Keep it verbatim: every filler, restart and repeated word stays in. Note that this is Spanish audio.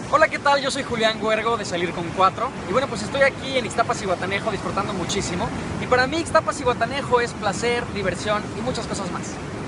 Hola, ¿qué tal? Yo soy Julián Huergo de Salir con Cuatro. Y bueno, pues estoy aquí en Ixtapas y Guatanejo disfrutando muchísimo. Y para mí Ixtapas y Guatanejo es placer, diversión y muchas cosas más.